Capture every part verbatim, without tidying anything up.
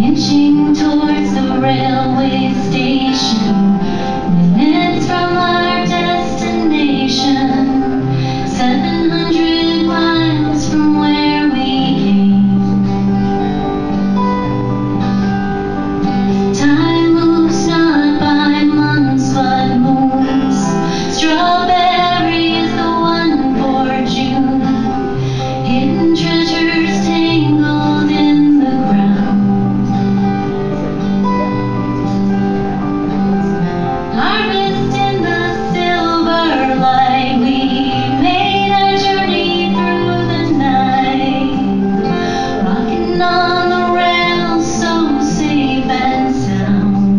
inching towards the railway station, minutes from our destination, seven hundred miles from where we came. Time moves not by months but moons. Strawberry is the one for June. Hidden treasures tangled in the ground. Harvest in the silver light. We made our journey through the night, rocking on the rails, so safe and sound.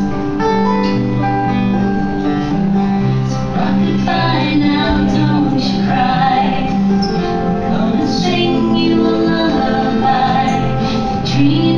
So rockabye now, don't you cry. We're gonna sing you a lullaby. Dream